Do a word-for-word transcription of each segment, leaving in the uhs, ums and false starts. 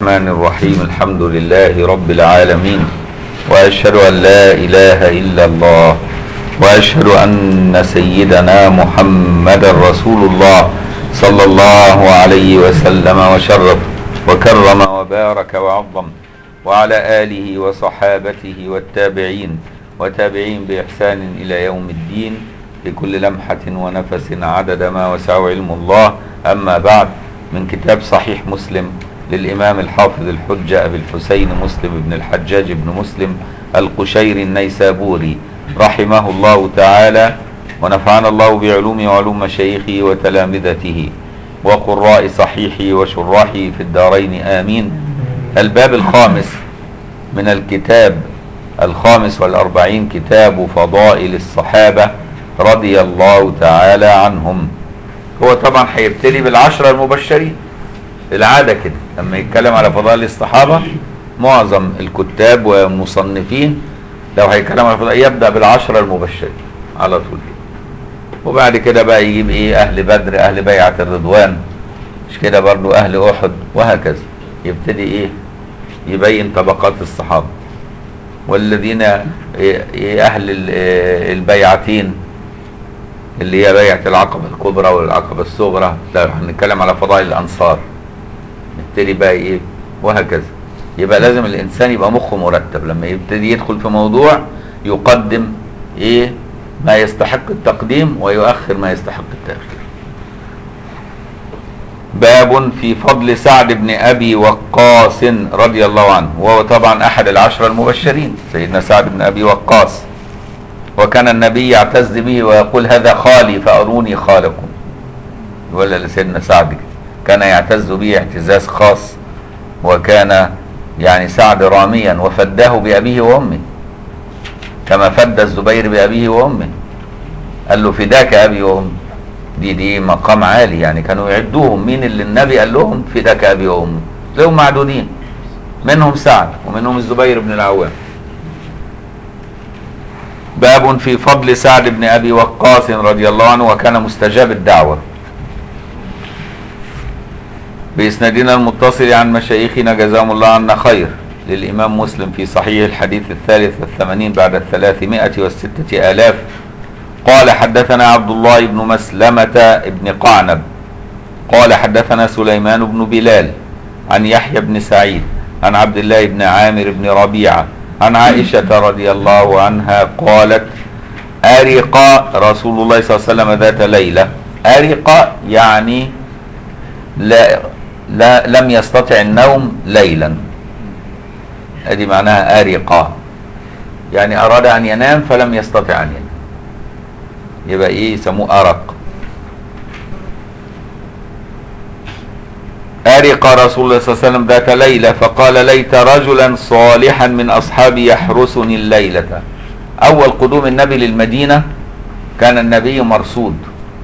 الرحمن الرحيم. الحمد لله رب العالمين، وأشهد أن لا إله إلا الله، وأشهد أن سيدنا محمد رسول الله صلى الله عليه وسلم وشرف وكرم وبارك وعظم، وعلى آله وصحابته والتابعين وتابعين بإحسان إلى يوم الدين بكل لمحة ونفس عدد ما وسع علم الله. أما بعد، من كتاب صحيح مسلم للإمام الحافظ الحجة أبي الحسين مسلم بن الحجاج بن مسلم القشيري النيسابوري رحمه الله تعالى، ونفعنا الله بعلومه وعلوم مشايخه وتلامذته وقراء صحيحه وشراحه في الدارين آمين. الباب الخامس من الكتاب الخامس والأربعين، كتاب فضائل الصحابة رضي الله تعالى عنهم. هو طبعا هيبتدي بالعشرة المبشرين، العادة كده لما يتكلم على فضائل الصحابة معظم الكتاب والمصنفين لو هيتكلم على فضائل يبدأ بالعشرة المبشرين على طول كده، وبعد كده بقى يجيب ايه اهل بدر، اهل بيعة الرضوان، مش كده برضو اهل احد، وهكذا يبتدي ايه يبين طبقات الصحابة والذين إيه اهل البيعتين اللي هي بيعة العقبة الكبرى والعقبة الصغرى. لا، هنتكلم على فضائل الانصار نبتدي بقى ايه وهكذا. يبقى لازم الانسان يبقى مخه مرتب لما يبتدي يدخل في موضوع، يقدم ايه ما يستحق التقديم ويؤخر ما يستحق التأخير. باب في فضل سعد بن ابي وقاص رضي الله عنه، وهو طبعا احد العشرة المبشرين سيدنا سعد بن ابي وقاص، وكان النبي يعتز به ويقول هذا خالي فاروني خالكم، ولا لسيدنا سعد كان يعتز به اعتزاز خاص، وكان يعني سعد راميا وفداه بأبيه وأمه كما فد الزبير بأبيه وأمه، قال له فداك أبي وأمي. دي دي مقام عالي، يعني كانوا يعدوهم مين اللي النبي قال لهم فداك أبي وأمي، لهم معدودين منهم سعد ومنهم الزبير بن العوام. باب في فضل سعد بن أبي وقاص رضي الله عنه، وكان مستجاب الدعوة. بإسنادنا المتصل عن مشايخنا جزاهم الله عنا خير للإمام مسلم في صحيح الحديث الثالث والثمانين بعد الثلاثمائة والستة آلاف. قال حدثنا عبد الله بن مسلمة بن قعنب قال حدثنا سليمان بن بلال عن يحيى بن سعيد عن عبد الله بن عامر بن ربيعة عن عائشة رضي الله عنها قالت أرق رسول الله صلى الله عليه وسلم ذات ليلة. أرق يعني لا لا لم يستطع النوم ليلا، ادي معناها أرق، يعني اراد ان ينام فلم يستطع ان ينام، يبقى ايه يسموه أرق. أرق رسول الله صلى الله عليه وسلم ذات ليلة فقال ليت رجلا صالحا من اصحابي يحرسني الليلة. اول قدوم النبي للمدينة كان النبي مرصود،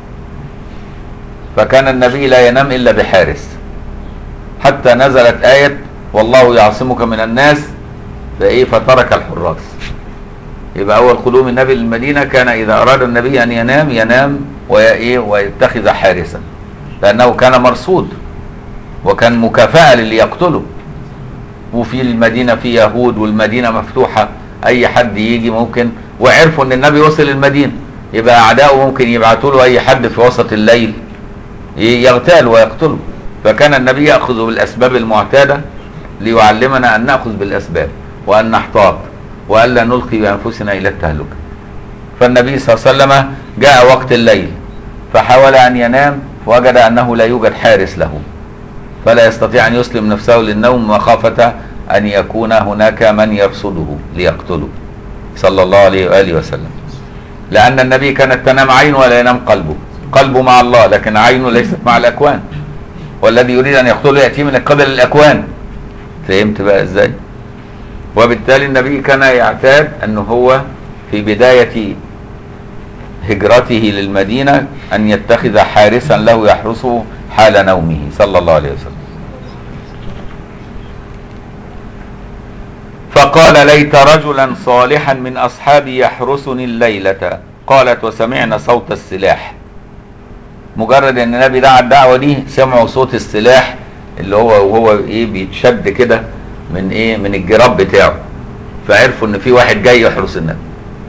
فكان النبي لا ينام إلا بحارس، حتى نزلت آية والله يعصمك من الناس فإيه فترك الحراس. يبقى أول قدوم النبي للمدينة كان إذا أراد النبي أن ينام ينام وإيه ويتخذ حارسا، لأنه كان مرصود وكان مكافأة للي يقتله. وفي المدينة في يهود والمدينة مفتوحة، أي حد يجي ممكن، وعرفوا أن النبي وصل المدينة يبقى أعداؤه ممكن يبعثوا له أي حد في وسط الليل يغتال ويقتله. فكان النبي يأخذ بالأسباب المعتادة ليعلمنا أن نأخذ بالأسباب وأن نحتاط وألا نلقي بأنفسنا إلى التهلكة. فالنبي صلى الله عليه وسلم جاء وقت الليل فحاول أن ينام، وجد أنه لا يوجد حارس له، فلا يستطيع أن يسلم نفسه للنوم مخافة أن يكون هناك من يرصده ليقتله صلى الله عليه وآله وسلم، لأن النبي كانت تنام عينه ولا ينام قلبه، قلبه مع الله لكن عينه ليست مع الأكوان، والذي يريد أن يقتله يأتي من قبل الأكوان. فهمت بقى إزاي؟ وبالتالي النبي كان يعتاد أنه هو في بداية هجرته للمدينة أن يتخذ حارسا له يحرسه حال نومه صلى الله عليه وسلم. فقال ليت رجلا صالحا من أصحابي يحرسني الليلة. قالت وسمعنا صوت السلاح، مجرد ان النبي دعا الدعوة دي سمعوا صوت السلاح اللي هو وهو ايه بيتشد كده من ايه من الجراب بتاعه، فعرفوا ان في واحد جاي يحرس النبي.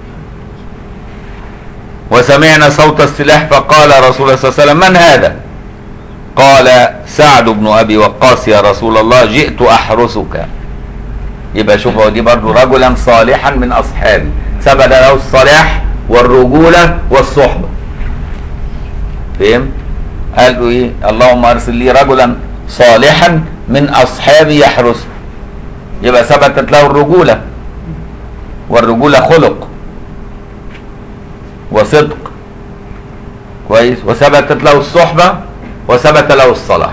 وسمعنا صوت السلاح فقال رسول الله صلى الله عليه وسلم من هذا؟ قال سعد بن ابي وقاص يا رسول الله جئت احرسك. يبقى شوف هو دي برضه رجلا صالحا من اصحابي ثبت له الصلاح والرجوله والصحبه. فهم؟ قالوا ايه؟ اللهم ارسل لي رجلا صالحا من اصحابي يحرسه. يبقى ثبتت له الرجوله، والرجوله خلق وصدق كويس، وثبتت له الصحبه وثبت له الصلاح.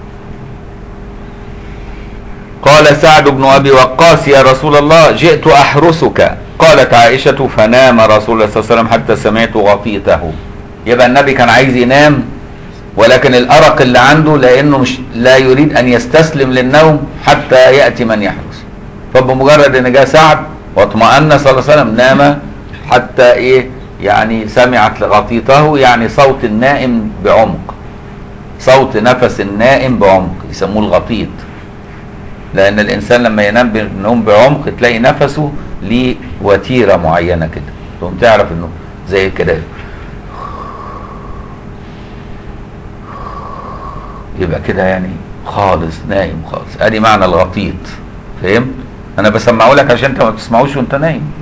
قال سعد بن ابي وقاص يا رسول الله جئت احرسك. قالت عائشه فنام رسول الله صلى الله عليه وسلم حتى سمعت غطيته. يبقى النبي كان عايز ينام، ولكن الارق اللي عنده لانه مش لا يريد ان يستسلم للنوم حتى ياتي من يحرس، فبمجرد ان جاء سعد واطمأن صلى الله عليه وسلم نام حتى ايه يعني سمعت غطيته، يعني صوت النائم بعمق، صوت نفس النائم بعمق يسموه الغطيط. لان الانسان لما ينام بالنوم بعمق تلاقي نفسه ليه وتيره معينه كده، تقوم تعرف انه زي كده يبقى كده يعني خالص نايم خالص. ادي معنى الغطيط. فهمت؟ انا بسمعه لك عشان انت ما بتسمعوش وانت نايم.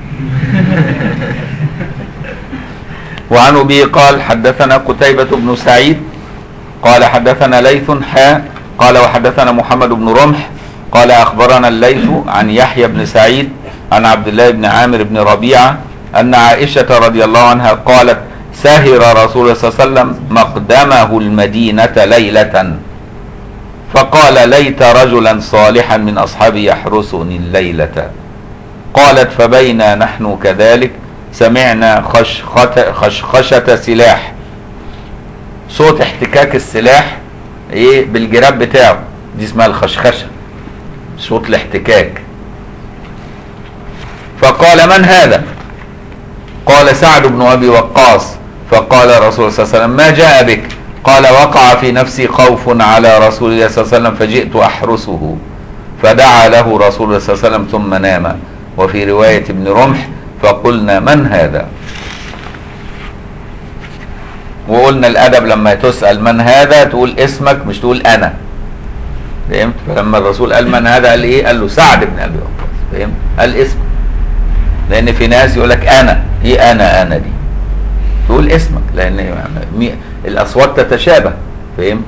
وعن ابي قال حدثنا قتيبة بن سعيد قال حدثنا ليث حاء قال وحدثنا محمد بن رمح قال اخبرنا الليث عن يحيى بن سعيد عن عبد الله بن عامر بن ربيعة ان عائشة رضي الله عنها قالت سهر رسول الله صلى الله عليه وسلم مقدمه المدينة ليلة فقال ليت رجلا صالحا من اصحابي يحرسني الليلة. قالت فبينا نحن كذلك سمعنا خشخشة, خشخشة سلاح، صوت احتكاك السلاح ايه بالجراب بتاعه، دي اسمها الخشخشة، صوت الاحتكاك. فقال من هذا؟ قال سعد بن ابي وقاص. فقال رسول الله صلى الله عليه وسلم ما جاء بك؟ قال وقع في نفسي خوف على رسول الله صلى الله عليه وسلم فجئت احرسه. فدعا له رسول الله صلى الله عليه وسلم ثم نام. وفي رواية ابن رمح فقلنا من هذا؟ وقلنا الادب لما تسأل من هذا تقول اسمك مش تقول انا. فهمت؟ فلما الرسول قال من هذا قال ايه؟ قال له سعد بن ابي وقاص. فهمت؟ قال اسمك، لان في ناس يقول لك انا ايه انا انا دي، تقول اسمك لان الاصوات تتشابه. فهمت؟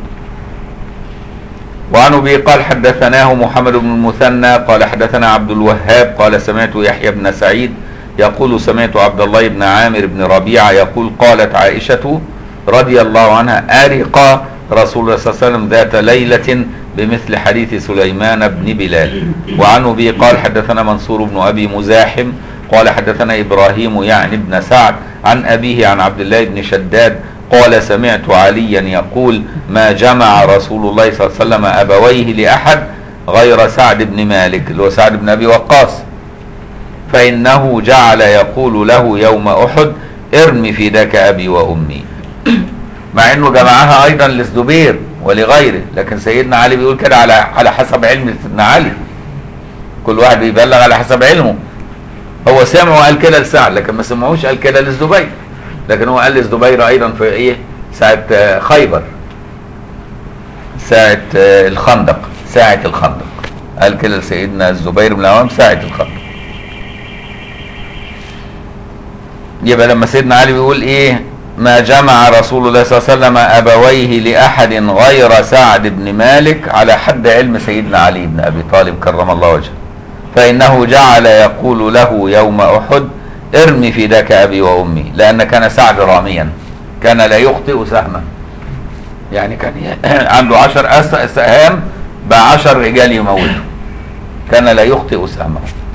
وعن ابي قال حدثناه محمد بن المثنى قال حدثنا عبد الوهاب قال سمعت يحيى بن سعيد يقول سمعت عبد الله بن عامر بن ربيعة يقول قالت عائشة رضي الله عنها أرق رسول الله صلى الله عليه وسلم ذات ليلة بمثل حديث سليمان بن بلال. وعن ابي قال حدثنا منصور بن ابي مزاحم قال حدثنا ابراهيم يعني ابن سعد عن ابيه عن عبد الله بن شداد قال سمعت عليا يقول ما جمع رسول الله صلى الله عليه وسلم ابويه لاحد غير سعد بن مالك اللي هو سعد بن ابي وقاص، فانه جعل يقول له يوم احد ارمي فداك ابي وامي. مع انه جمعها ايضا للزبير ولغيره، لكن سيدنا علي بيقول كده على على حسب علم سيدنا علي، كل واحد بيبلغ على حسب علمه. هو سمعه قال كده لسعد لكن ما سمعوش قال كده للزبير، لكن هو قال للزبير ايضا في ايه ساعة خيبر، ساعة الخندق، ساعة الخندق قال كده لسيدنا الزبير بن العوام ساعة الخندق. يبقى لما سيدنا علي بيقول ايه ما جمع رسول الله صلى الله عليه وسلم ابويه لاحد غير سعد بن مالك على حد علم سيدنا علي بن ابي طالب كرم الله وجهه، فانه جعل يقول له يوم احد ارمي فداك ابي وامي، لان كان سعد راميا كان لا يخطئ سهما، يعني كان عنده عشر سهام بعشر رجال يموته، كان لا يخطئ سهما.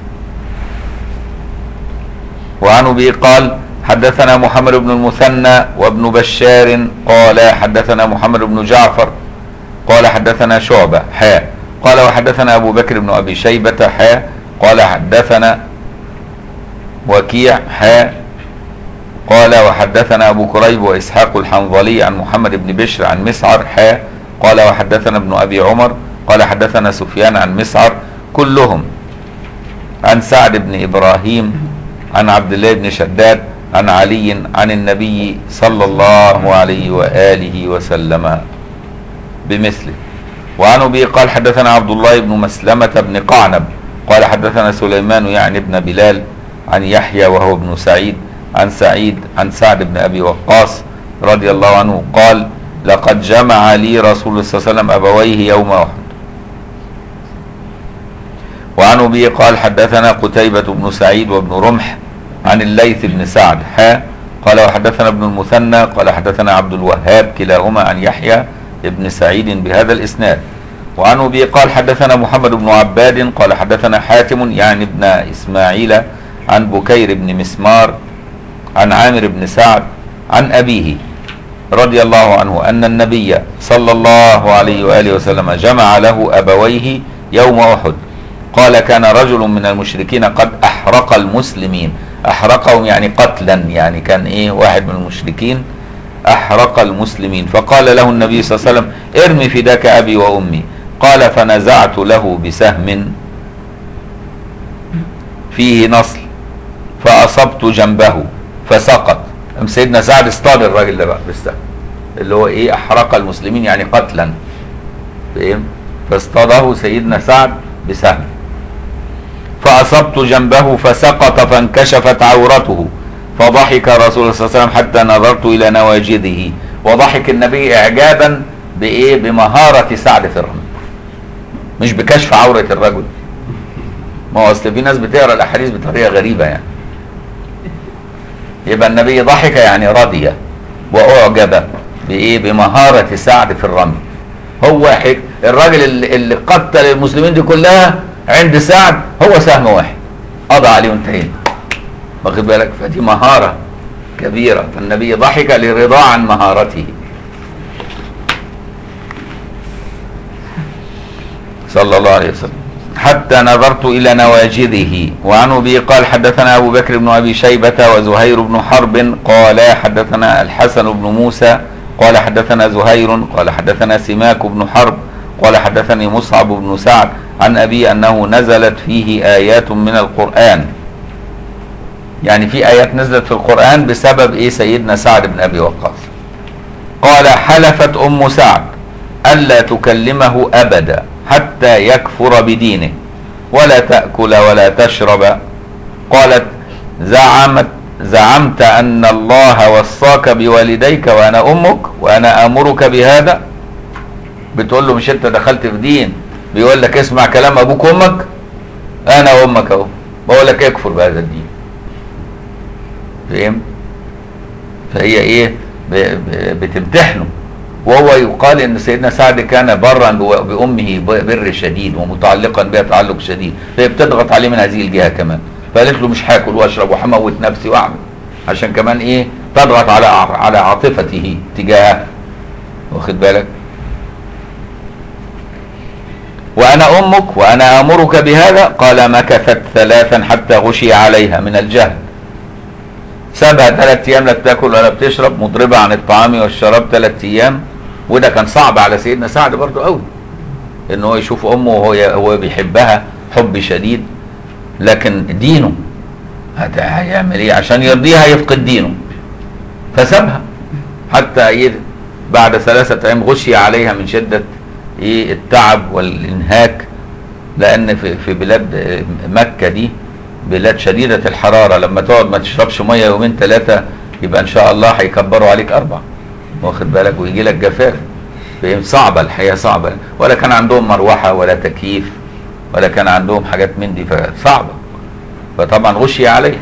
وعن ابي قال حدثنا محمد بن المثنى وابن بشار قال حدثنا محمد بن جعفر قال حدثنا شعبة حاء قال وحدثنا ابو بكر بن ابي شيبة حاء قال حدثنا وكيع حاء قال وحدثنا ابو كريب واسحاق الحنظلي عن محمد بن بشر عن مسعر حاء قال وحدثنا ابن ابي عمر قال حدثنا سفيان عن مسعر كلهم عن سعد بن إبراهيم عن عبد الله بن شداد عن علي عن النبي صلى الله عليه وآله وسلم بمثله. وعن أبي قال حدثنا عبد الله بن مسلمة بن قعنب قال حدثنا سليمان يعني ابن بلال عن يحيى وهو ابن سعيد عن سعيد عن سعد بن أبي وقاص رضي الله عنه قال لقد جمع لي رسول الله صلى الله عليه وسلم أبويه يوم أحد. وعن أبي قال حدثنا قتيبة بن سعيد وابن رمح عن الليث بن سعد حا قال وحدثنا ابن المثنى قال حدثنا عبد الوهاب كلاهما عن يحيى ابن سعيد بهذا الإسناد. وعن أبي قال حدثنا محمد بن عباد قال حدثنا حاتم يعني ابن إسماعيل عن بكير بن مسمار عن عامر بن سعد عن أبيه رضي الله عنه أن النبي صلى الله عليه وآله وسلم جمع له أبويه يوم أحد. قال كان رجل من المشركين قد أحرق المسلمين، أحرقهم يعني قتلا، يعني كان إيه واحد من المشركين أحرق المسلمين، فقال له النبي صلى الله عليه وسلم ارمي فداك أبي وأمي. قال فنزعت له بسهم فيه نصل فأصبت جنبه فسقط. سيدنا سعد اصطاد الراجل ده بقى بالسهم اللي هو ايه أحرق المسلمين يعني قتلا، فاهم؟ فاصطاده سيدنا سعد بسهم فأصبت جنبه فسقط فانكشفت عورته فضحك رسول الله صلى الله عليه وسلم حتى نظرت إلى نواجذه. وضحك النبي إعجابا بإيه؟ بمهارة سعد في الرمي، مش بكشف عورة الرجل. ما هو أصل في ناس بتقرأ الأحاديث بطريقة غريبة يعني. يبقى النبي ضحك يعني رضي وأعجب بإيه؟ بمهارة سعد في الرمي. هو حك... الراجل اللي, اللي قتل المسلمين دي كلها عند سعد هو سهم واحد قضى عليه وانتهينا، واخد بالك؟ فدي مهارة كبيرة، فالنبي ضحك لرضا عن مهارته صلى الله عليه وسلم حتى نظرت إلى نواجذه. وعن أبي قال حدثنا أبو بكر بن أبي شيبة وزهير بن حرب قال حدثنا الحسن بن موسى قال حدثنا زهير قال حدثنا سماك بن حرب قال حدثني مصعب بن سعد عن أبي أنه نزلت فيه آيات من القرآن، يعني في آيات نزلت في القرآن بسبب إيه؟ سيدنا سعد بن أبي وقاص. قال حلفت أم سعد ألا تكلمه أبدا حتى يكفر بدينه ولا تأكل ولا تشرب. قالت زعمت زعمت أن الله وصاك بوالديك وأنا أمك وأنا آمرك بهذا. بتقول له مش أنت دخلت في دين بيقول لك اسمع كلام أبوك وأمك؟ أنا أمك أهو بقول لك اكفر بهذا الدين، فاهم؟ فهي إيه؟ بتمتحنه. وهو يقال ان سيدنا سعد كان برا بامه بر شديد ومتعلقا بها تعلق شديد، فهي بتضغط عليه من هذه الجهه كمان، فقالت له مش هاكل واشرب وهموت نفسي واعمل، عشان كمان ايه؟ تضغط على على عاطفته تجاهها، واخد بالك؟ وانا امك وانا امرك بهذا. قال مكثت ثلاثا حتى غشي عليها من الجهل، سابها ثلاث ايام لا بتاكل ولا بتشرب، مضربه عن الطعام والشراب ثلاث ايام. وده كان صعب على سيدنا سعد برضه قوي ان هو يشوف امه وهو هو بيحبها حب شديد، لكن دينه هيعمل ايه عشان يرضيها؟ يفقد دينه، فسابها حتى ايه بعد ثلاثه ايام غشي عليها من شده ايه التعب والانهاك، لان في في بلاد مكه دي بلاد شديدة الحرارة، لما تقعد ما تشربش مية يومين ثلاثة يبقى ان شاء الله هيكبروا عليك اربع، واخد بالك؟ ويجي لك جفاف، فاهم؟ صعبة الحياة صعبة، ولا كان عندهم مروحة ولا تكييف ولا كان عندهم حاجات من دي، فصعبة. فطبعا غشي عليها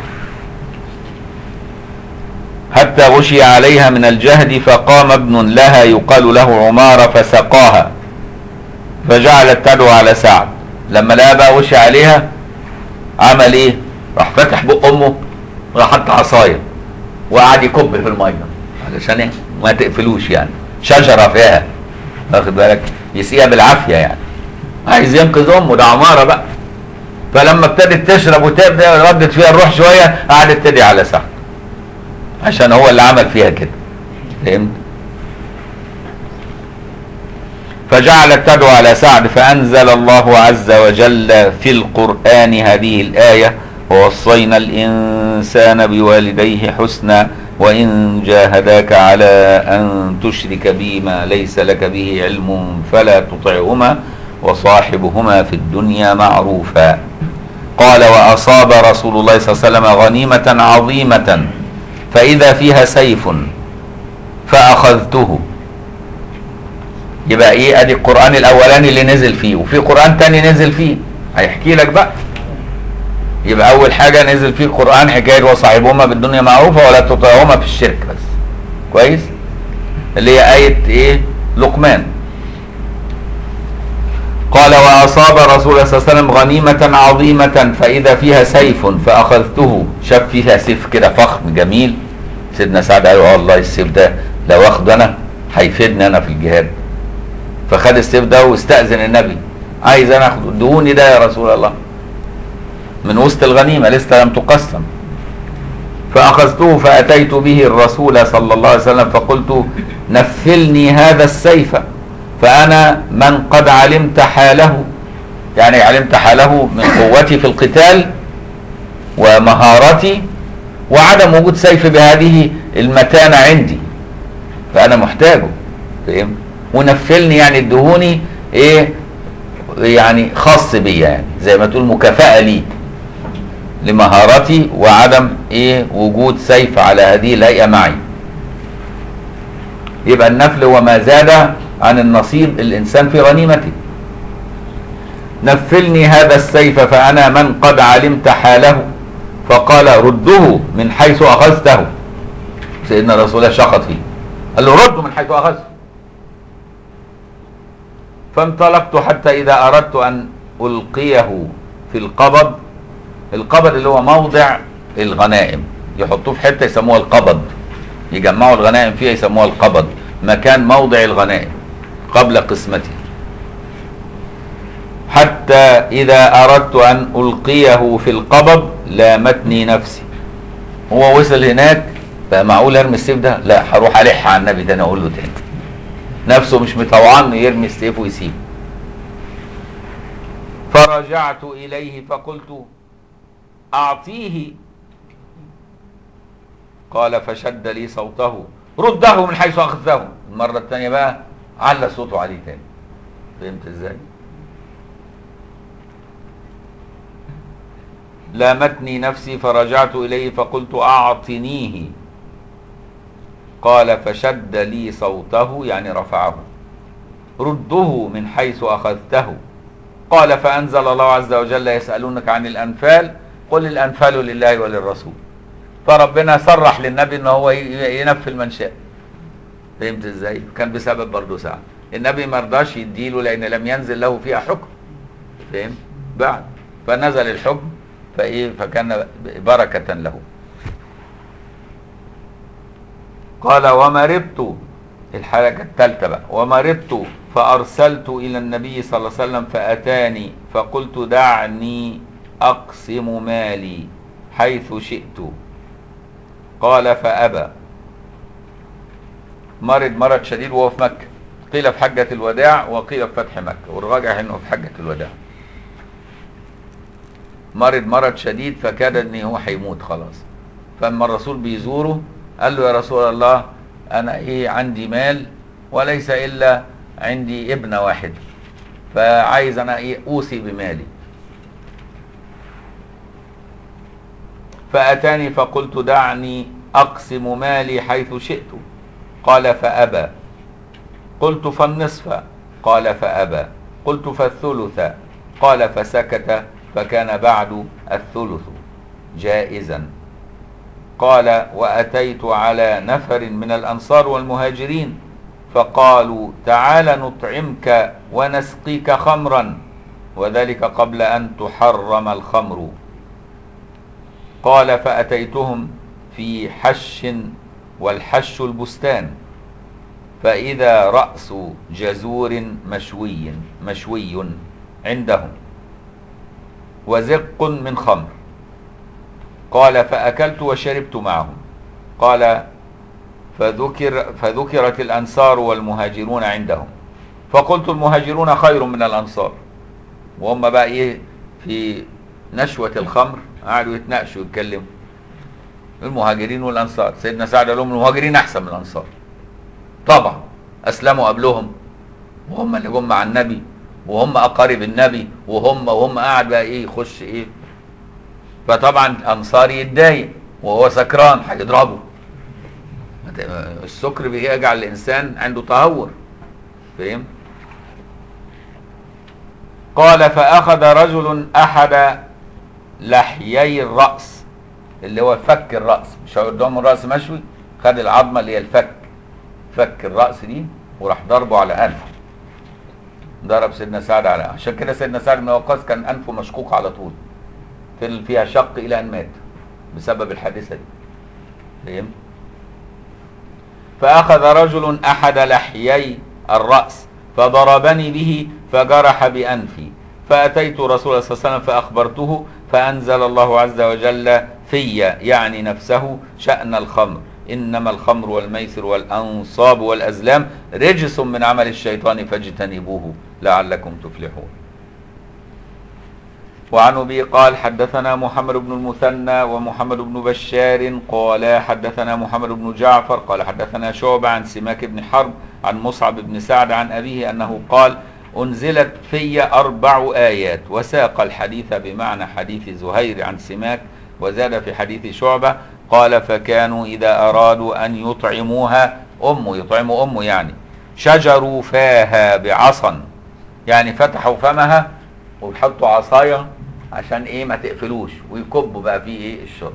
حتى غشي عليها من الجهد، فقام ابن لها يقال له عمارة فسقاها فجعلت تدعو على سعد. لما لقى بقى غشي عليها عمل ايه؟ راح فتح بق امه وراح حط عصايه وقعد يكب في الميه علشان ايه؟ ما تقفلوش، يعني شجره فيها، واخد بالك؟ يسقيها بالعافيه، يعني عايز ينقذ امه، ده عماره بقى. فلما ابتدت تشرب وتبدا ردت فيها الروح شويه قعدت تدعي على سعد عشان هو اللي عمل فيها كده، فهمت؟ فجعلت تدعو على سعد، فأنزل الله عز وجل في القرآن هذه الآية: ووصينا الإنسان بوالديه حسنا وإن جاهداك على أن تشرك بي ما ليس لك به علم فلا تطعهما وصاحبهما في الدنيا معروفا. قال: وأصاب رسول الله صلى الله عليه وسلم غنيمة عظيمة فإذا فيها سيف فأخذته. يبقى ايه؟ ادي القرآن الاولاني اللي نزل فيه، وفي قرآن تاني نزل فيه هيحكي لك بقى. يبقى اول حاجة نزل فيه القرآن حكاية وصاحبهما بالدنيا معروفة ولا تطيعهما في الشرك بس، كويس؟ اللي هي آية ايه؟ لقمان. قال: وأصاب رسول الله صلى الله عليه وسلم غنيمة عظيمة فإذا فيها سيف فأخذته. شاف فيها سيف كده فخم جميل، سيدنا سعد قال: والله السيف ده لو واخده انا هيفيدني انا في الجهاد. فخد السيف ده واستأذن النبي: عايز انا اخده، ادوني ده يا رسول الله، من وسط الغنيمة لسه لم تقسم. فأخذته فأتيت به الرسول صلى الله عليه وسلم فقلت: نفلني هذا السيف فأنا من قد علمت حاله، يعني علمت حاله من قوتي في القتال ومهارتي وعدم وجود سيف بهذه المتانة عندي، فأنا محتاجه، فاهم؟ ونفلني يعني ادهوني ايه، يعني خاص بيا، يعني زي ما تقول مكافأة لي لمهارتي وعدم ايه وجود سيف على هذه الهيئة معي. يبقى النفل هو ما زاد عن النصيب الانسان في غنيمته. نفلني هذا السيف فأنا من قد علمت حاله. فقال: رده من حيث أخذته. سيدنا رسول الله شخط فيه، قال له: رده من حيث أخذته. فانطلقت حتى إذا أردت أن ألقيه في القبض. القبض اللي هو موضع الغنائم، يحطوه في حتة يسموها القبض، يجمعوا الغنائم فيها يسموها القبض، مكان موضع الغنائم قبل قسمته. حتى إذا أردت أن ألقيه في القبض لامتني نفسي. هو وصل هناك، فمعقول أرمي السيف ده؟ لا، هروح ألح على النبي تاني أقول له تاني. نفسه مش مطوعان يرمي السيف ويسيب. فرجعت إليه فقلت: أعطيه. قال: فشد لي صوته: رده من حيث أخذته. المرة الثانية بقى على صوته عليه تاني. فهمت ازاي؟ لامتني نفسي فرجعت إليه فقلت: أعطنيه. قال: فشد لي صوته يعني رفعه: رده من حيث أخذته. قال: فأنزل الله عز وجل: يسألونك عن الأنفال قل الأنفال لله وللرسول. فربنا صرح للنبي ان هو ينفل من شاء. فهمت ازاي؟ كان بسبب برضه سعد، النبي ما رضاش يديله لان لم ينزل له فيها حكم، فهم؟ بعد فنزل الحكم فايه فكان بركة له. قال: ومرضت، الحلقة الثالثة بقى، ومرضت فأرسلت إلى النبي صلى الله عليه وسلم فأتاني فقلت: دعني أقسم مالي حيث شئت. قال: فأبى. مرض مرض شديد وهو في مكة، قيل في حجة الوداع وقيل في فتح مكة، والراجع انه في حجة الوداع. مرض مرض شديد فكاد ان هو هيموت خلاص. فاما الرسول بيزوره قال له: يا رسول الله انا ايه عندي مال وليس الا عندي ابنة واحد، فعايز انا ايه اوصي بمالي. فأتاني فقلت: دعني أقسم مالي حيث شئت. قال: فأبى. قلت: فالنصف. قال: فأبى. قلت: فالثلث. قال: فسكت، فكان بعد الثلث جائزا. قال: وأتيت على نفر من الأنصار والمهاجرين فقالوا: تعال نطعمك ونسقيك خمرا، وذلك قبل أن تحرم الخمر. قال: فأتيتهم في حش، والحش البستان، فإذا رأس جزور مشوي مشوي عندهم وزق من خمر. قال: فأكلت وشربت معهم. قال: فذكر فذكرت الأنصار والمهاجرون عندهم، فقلت المهاجرون خير من الأنصار. وهم بقى إيه في نشوة الخمر قعدوا يتناقشوا يتكلموا المهاجرين والأنصار. سيدنا سعد قال لهم المهاجرين أحسن من الأنصار طبعا، أسلموا قبلهم وهم اللي جم مع النبي وهم أقارب النبي وهم وهم قاعد بقى إيه يخش إيه. فطبعا أنصاري يتضايق وهو سكران هيضربه. السكر بيجعل الإنسان عنده تهور، فاهم؟ قال فأخذ رجل أحد لحيي الرأس اللي هو فك الرأس، مش قدام الرأس مشوي، خد العظمة اللي هي الفك، فك الرأس دي وراح ضربه على أنفه. ضرب سيدنا سعد على، عشان كده سيدنا سعد بن وقاص كان أنفه مشقوق على طول، فيها شق إلى أن مات بسبب الحادثة دي، فاهم؟ فأخذ رجل أحد لحيي الرأس فضربني به فجرح بأنفي، فأتيت رسول الله صلى الله عليه وسلم فأخبرته، فأنزل الله عز وجل في يعني نفسه شأن الخمر، إنما الخمر والميسر والأنصاب والأزلام رجس من عمل الشيطان فاجتنبوه لعلكم تفلحون. وعن أبي قال حدثنا محمد بن المثنى ومحمد بن بشار قال حدثنا محمد بن جعفر قال حدثنا شعبة عن سماك بن حرب عن مصعب بن سعد عن أبيه أنه قال أنزلت في أربع آيات، وساق الحديث بمعنى حديث زهير عن سماك، وزاد في حديث شعبة قال فكانوا إذا أرادوا أن يطعموها أمه يطعموا أمه يعني شجروا فاها بعصا، يعني فتحوا فمها ويحطوا عصاية عشان ايه ما تقفلوش ويكبوا بقى فيه ايه الشرب.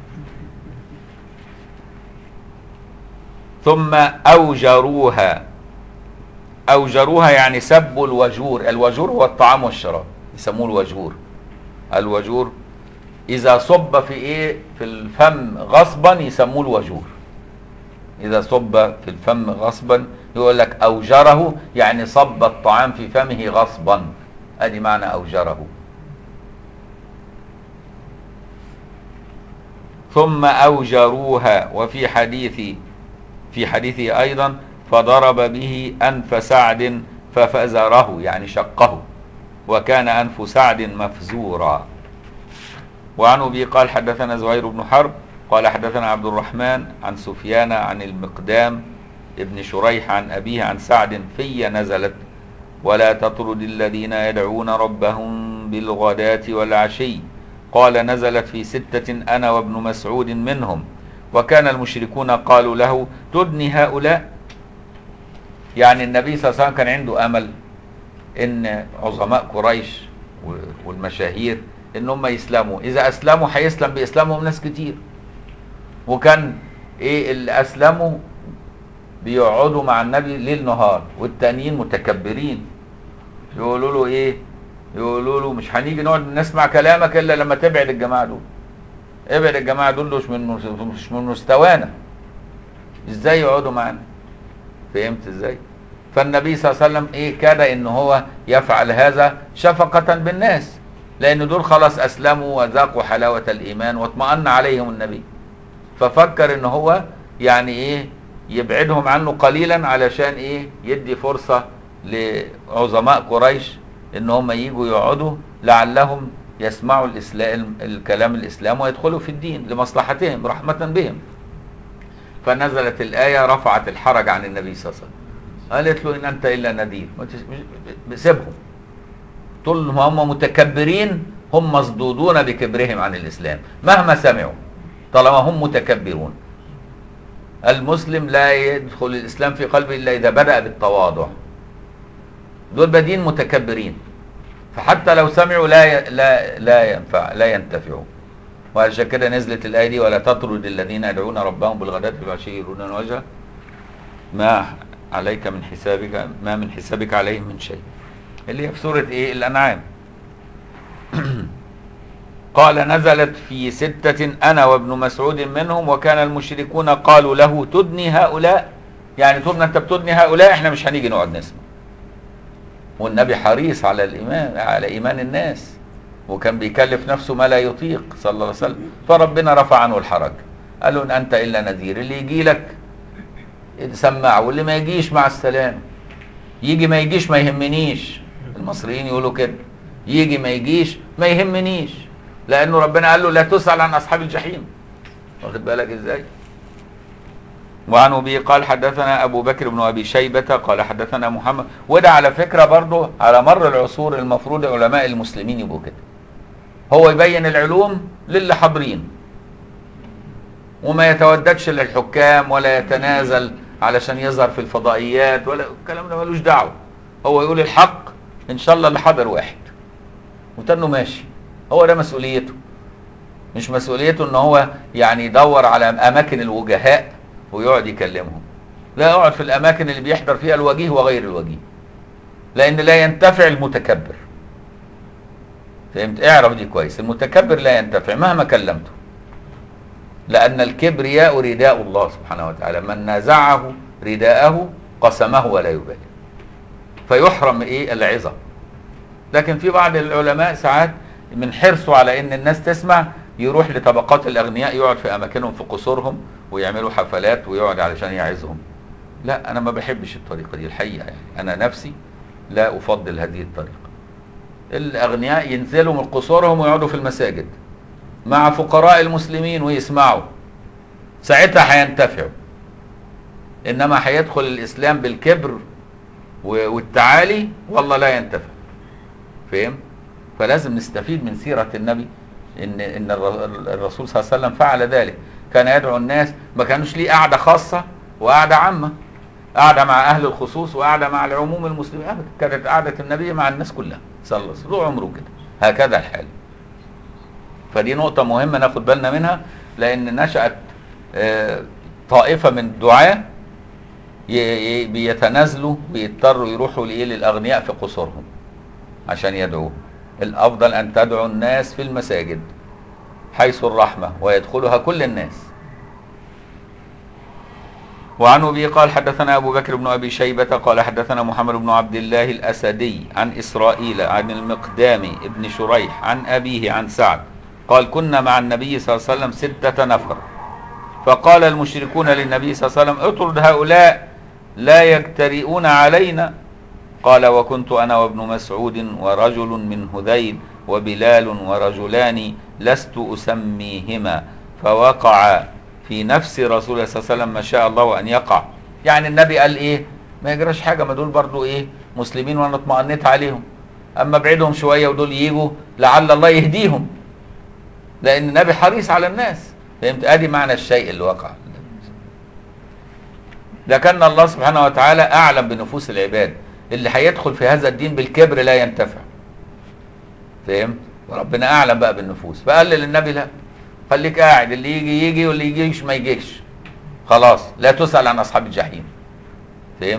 ثم أوجروها، أوجروها يعني سبوا الوجور، الوجور هو الطعام والشراب يسموه الوجور. الوجور إذا صب في ايه في الفم غصبا يسموه الوجور، إذا صب في الفم غصبا يقول لك أوجره يعني صب الطعام في فمه غصبا، ادي معنى أوجره. ثم أوجروها، وفي حديث في حديثه أيضا فضرب به أنف سعد ففزره يعني شقه، وكان أنف سعد مفزورا. وعن أبي قال حدثنا زهير بن حرب قال حدثنا عبد الرحمن عن سفيان عن المقدام ابن شريح عن أبيه عن سعد في نزلت ولا تطرد الذين يدعون ربهم بالغداة والعشي، قال نزلت في ستة أنا وابن مسعود منهم، وكان المشركون قالوا له تدني هؤلاء. يعني النبي صلى الله عليه وسلم كان عنده أمل إن عظماء قريش والمشاهير إن هم يسلموا، إذا أسلموا هيسلم بإسلامهم ناس كتير. وكان إيه اللي أسلموا بيقعدوا مع النبي ليل نهار، والتانيين متكبرين يقولوا له ايه، يقولوا له مش هنيجي نقعد نسمع كلامك الا لما تبعد الجماعه دول، ابعد الجماعه دول مش من مش من مستوانا، ازاي يقعدوا معانا؟ فهمت ازاي؟ فالنبي صلى الله عليه وسلم ايه كاد ان هو يفعل هذا شفقة بالناس، لان دول خلاص اسلموا وذاقوا حلاوة الايمان واطمأن عليهم النبي، ففكر ان هو يعني ايه يبعدهم عنه قليلا علشان ايه يدي فرصة لعظماء قريش ان هم ييجوا يقعدوا لعلهم يسمعوا الاسلام الكلام الاسلام ويدخلوا في الدين لمصلحتهم رحمة بهم. فنزلت الآية رفعت الحرج عن النبي صلى الله عليه وسلم، قالت له إن أنت إلا نذير، سيبهم طول ما هم متكبرين، هم مصدودون بكبرهم عن الإسلام مهما سمعوا طالما هم متكبرون. المسلم لا يدخل الإسلام في قلبه إلا إذا بدأ بالتواضع، دول بادين متكبرين، فحتى لو سمعوا لا لا لا ينفع لا ينتفعوا. وعشان كده نزلت الآية دي ولا تطرد الذين يدعون ربهم بالغداة والعشي يريدون وجهه ما عليك من حسابك ما من حسابك عليهم من شيء، اللي هي في سورة ايه الأنعام. قال نزلت في ستة أنا وابن مسعود منهم، وكان المشركون قالوا له تدني هؤلاء، يعني طول ما انت بتدني هؤلاء احنا مش هنيجي نقعد نسمع. والنبي حريص على الإيمان على إيمان الناس، وكان بيكلف نفسه ما لا يطيق صلى الله عليه وسلم، فربنا رفع عنه الحرج، قال له ان انت الا نذير، اللي يجي لك سمع واللي ما يجيش مع السلامه. يجي ما يجيش ما يهمنيش. المصريين يقولوا كده، يجي ما يجيش ما يهمنيش، لانه ربنا قال له لا تسأل عن اصحاب الجحيم. واخد بالك ازاي؟ وعن ابي قال حدثنا ابو بكر بن ابي شيبة قال حدثنا محمد. وده على فكرة برضه على مر العصور المفروض علماء المسلمين يبقوا كده. هو يبين العلوم للي حاضرين، وما يتوددش للحكام ولا يتنازل علشان يظهر في الفضائيات ولا الكلام ده، ملوش دعوه. هو يقول الحق ان شاء الله اللي حاضر واحد وتنه ماشي. هو ده مسؤوليته، مش مسؤوليته ان هو يعني يدور على اماكن الوجهاء ويقعد يكلمهم. لا، يقعد في الاماكن اللي بيحضر فيها الوجيه وغير الوجيه، لان لا ينتفع المتكبر. فهمت؟ اعرف دي كويس، المتكبر لا ينتفع مهما كلمته، لأن الكبرياء رداء الله سبحانه وتعالى، من نازعه رداءه قسمه ولا يبالي، فيحرم ايه العظة. لكن في بعض العلماء ساعات من حرصه على ان الناس تسمع يروح لطبقات الاغنياء، يقعد في اماكنهم في قصورهم ويعملوا حفلات ويقعد علشان يعظهم. لا، انا ما بحبش الطريقة دي الحقيقة، يعني انا نفسي لا افضل هذه الطريقة. الاغنياء ينزلوا من قصورهم ويقعدوا في المساجد مع فقراء المسلمين ويسمعوا، ساعتها هينتفعوا. انما هيدخل الاسلام بالكبر والتعالي والله لا ينتفع. فهم؟ فلازم نستفيد من سيرة النبي، ان ان الرسول صلى الله عليه وسلم فعل ذلك. كان يدعو الناس، ما كانوش ليه قعدة خاصة وقعدة عامة، قعدة مع اهل الخصوص وقعدة مع العموم المسلمين، ابدا. كانت قعدة النبي مع الناس كلها صلى الله عليه وسلم طول عمره كده، هكذا الحال. فدي نقطة مهمة ناخد بالنا منها، لأن نشأت طائفة من الدعاة بيتنازلوا بيضطروا يروحوا للأغنياء في قصورهم عشان يدعوه. الأفضل أن تدعو الناس في المساجد حيث الرحمة ويدخلها كل الناس. وعن أبي قال حدثنا أبو بكر بن أبي شيبة قال حدثنا محمد بن عبد الله الأسدي عن إسرائيل عن المقدام ابن شريح عن أبيه عن سعد قال كنا مع النبي صلى الله عليه وسلم ستة نفر، فقال المشركون للنبي صلى الله عليه وسلم اطرد هؤلاء لا يجترئون علينا. قال وكنت أنا وابن مسعود ورجل من هذيل وبلال ورجلان لست أسميهما، فوقع في نفس رسول الله صلى الله عليه وسلم ما شاء الله أن يقع. يعني النبي قال إيه؟ ما يجراش حاجة، ما دول برضو إيه مسلمين وأنا اطمأنيت عليهم، أما ابعدهم شوية ودول يجوا لعل الله يهديهم، لأن النبي حريص على الناس. فهمت؟ ادي معنى الشيء اللي وقع. لكن الله سبحانه وتعالى اعلم بنفوس العباد، اللي هيدخل في هذا الدين بالكبر لا ينتفع. فهمت؟ وربنا اعلم بقى بالنفوس، فقال للنبي لا، خليك قاعد، اللي يجي يجي واللي يجيش ما يجيش، خلاص لا تسأل عن اصحاب الجحيم. فهمت؟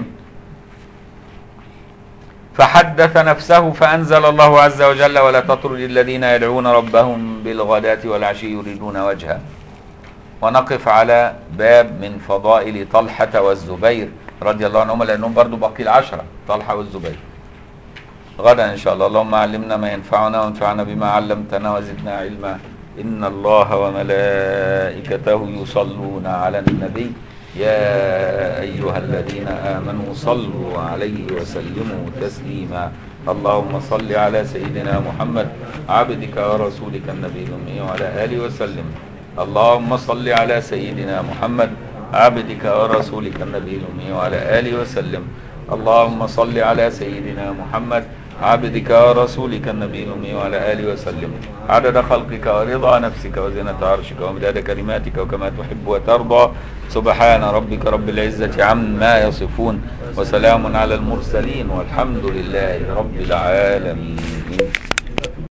فحدث نفسه فأنزل الله عز وجل ولا تطرد الذين يدعون ربهم بالغداة والعشي يريدون وجهه. ونقف على باب من فضائل طلحة والزبير رضي الله عنهما، لأنهم برضو باقي العشرة طلحة والزبير غدا إن شاء الله. اللهم علمنا ما ينفعنا وانفعنا بما علمتنا وزدنا علما. إن الله وملائكته يصلون على النبي يا أيها الذين آمنوا صلوا عليه وسلموا تسليما. اللهم صل على سيدنا محمد عبدك ورسولك النبي الأمي وعلى آله وسلم. اللهم صل على سيدنا محمد عبدك ورسولك النبي الأمي وعلى آله وسلم. اللهم صل على سيدنا محمد عبدك ورسولك النبي الأمي وعلى آله وسلم. عدد خلقك ورضا نفسك وزنة عرشك ومداد كلماتك وكما تحب وترضى. سبحان ربك رب العزة عما يصفون وسلام على المرسلين والحمد لله رب العالمين.